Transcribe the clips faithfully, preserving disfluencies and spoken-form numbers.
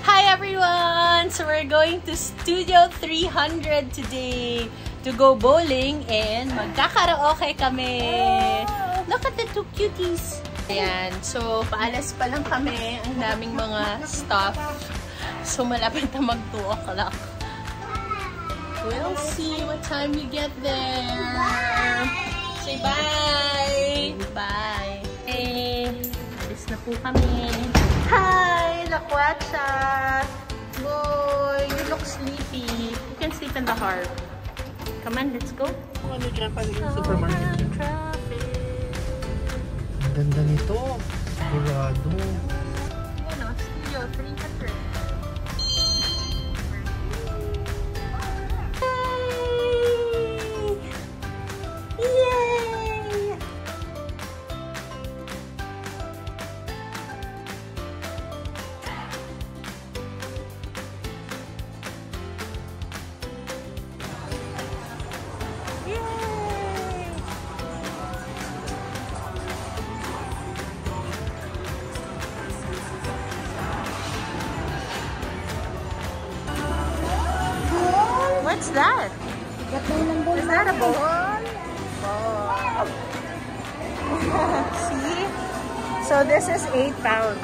Hi everyone! So we're going to Studio three hundred today to go bowling and magka-karaoke kami. Look at the two cuties! Ayan, so paalas pa lang kami. Ang daming mga stuff. So malapit na mag two o'clock. We'll see what time you get there. Say bye! Bye! Hey! Alis na po kami. Hi! Lakwatsa! Boy! You look sleepy. You can sleep in the harp. Come on, let's go. Ano dyan pa yung supermarket? Ang ganda nito. Sigurado. Ano? Studio three hundred. What's that? Is that a ball? Ball. See? So this is eight pounds.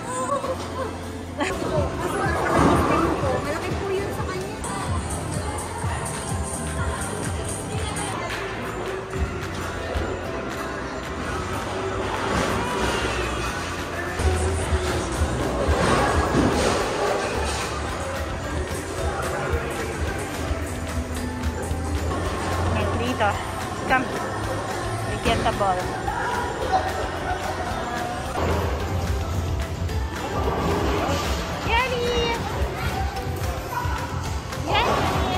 Come, we get the ball. Yanni! Yanni!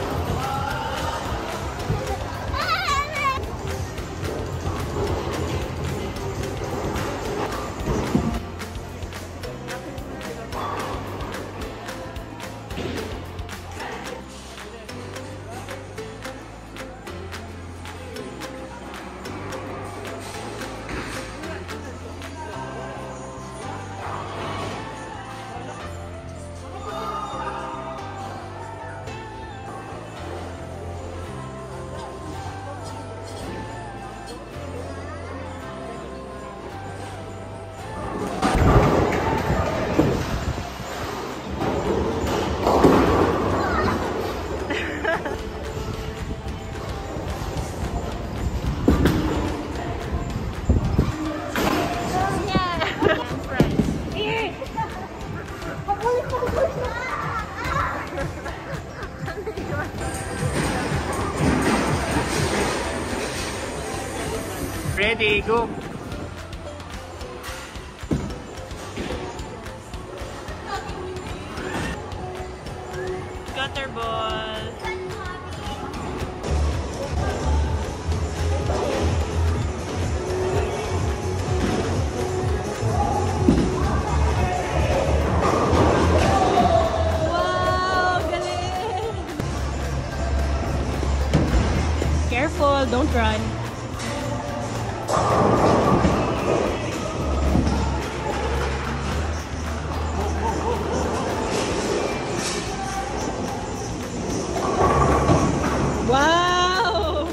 Ready, go! Gutter ball. Wow, galing! Careful, don't run. Wow!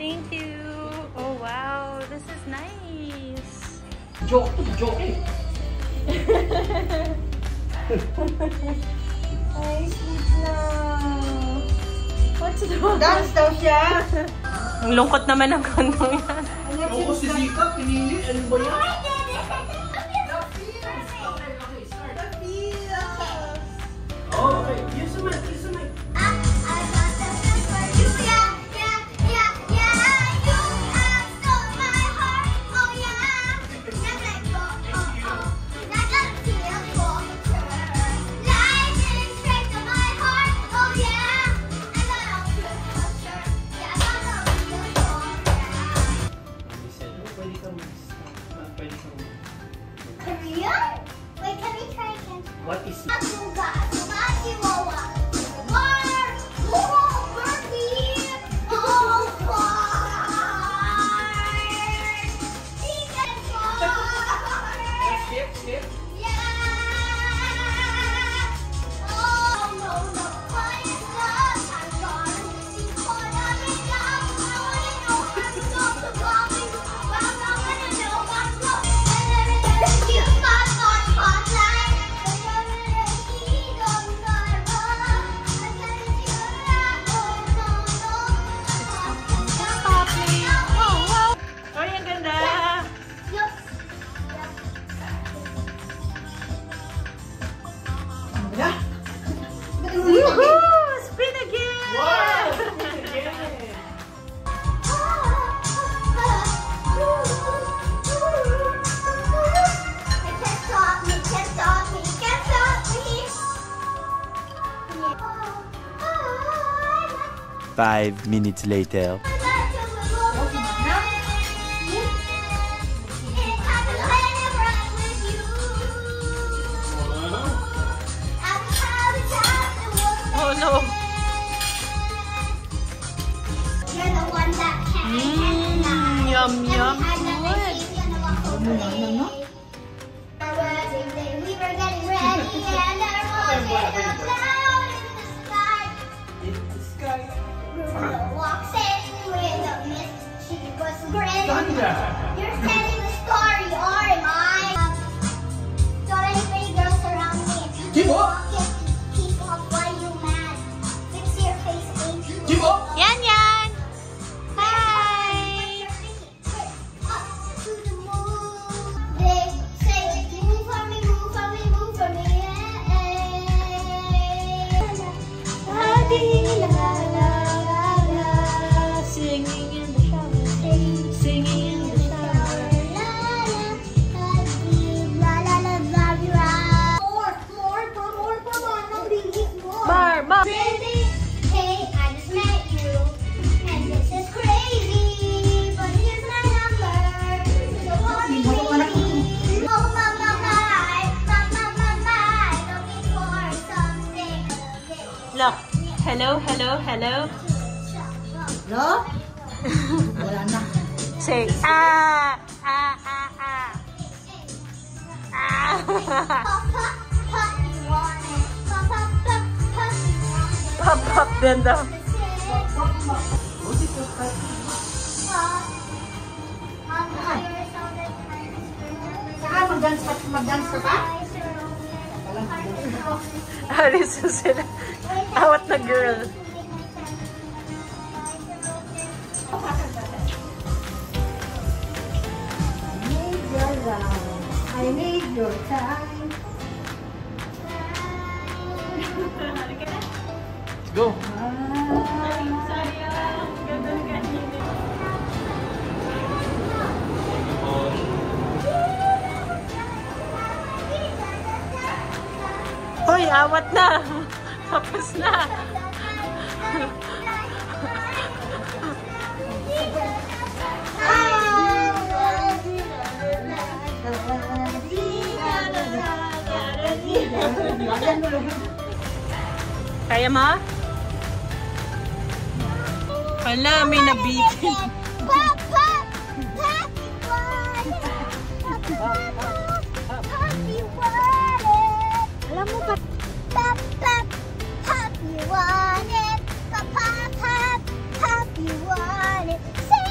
Thank you. Oh wow, this is nice. Joke, joke eh. Ay, sweet na. What's wrong? Dance daw siya. Ang lungkot naman ng kondong yan. Ako si Zika, pinili. Ano ba yan? Oh, okay. Use the mic, use the mic. Korea? Wait, can we try again? What is it? Skip, skip. Ay, ang ganda! Woohoo! Spin again! Wow! Five minutes later. Oh no! You're the one that can. Mmm, yum yum food! We were getting ready and there was a cloud in the sky. Bruno walks in with a mist. She was great. You're telling the story, or am I? So many pretty girls around me. Give up. Walk in, keep off, why you mad? Fix your face, ain't you? Give up. Yan yan! Hi! Up to the moon. They say, move for me, move for me, move for me. Singing in the shower, singing in the shower. More, more, more, more, more, no, release more. Bar, bar! Crazy, hey, I just met you, and this is crazy, but here's my number, so call me baby. Oh, my, my, my, my, my, my, my, looking for something. Look, hello, hello, hello. No? Wala na. Say, ah, ah, ah, ah. Ah. Pop, pop, pop, you want it. Pop, pop, pop, pop, you want it. Pop, pop din daw. Saka mag-dance ka, mag-dance ka pa? Alis na sila. Awat na girl. I need your time. Let's go. Hoy, awat na. Tapos na. Kaya mo? Hala, may nabitin. Pop, pop, pop, you want it. Pop, pop, pop, you want it. Alam mo ba? Pop, pop, pop, you want it. Pop, pop, pop, pop, you want it. Say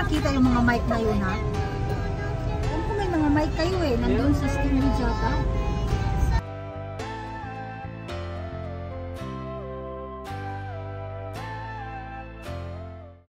nakita yung mga mic na yun ha. Alam ko may mga mic kayo eh. Nandun sa steam yata.